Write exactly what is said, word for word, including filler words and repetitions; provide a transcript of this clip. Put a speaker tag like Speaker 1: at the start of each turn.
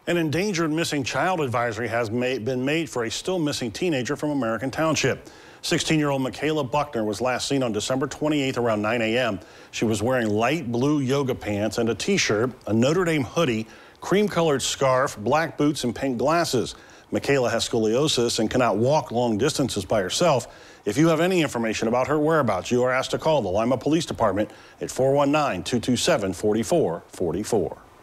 Speaker 1: An Endangered Missing Child Advisory has made, been made for a still missing teenager from American Township. sixteen-year-old Makayla Buckner was last seen on December twenty-eighth around nine A M She was wearing light blue yoga pants and a t-shirt, a Notre Dame hoodie, cream-colored scarf, black boots, and pink glasses. Makayla has scoliosis and cannot walk long distances by herself. If you have any information about her whereabouts, you are asked to call the Lima Police Department at four one nine, two two seven, four four four four.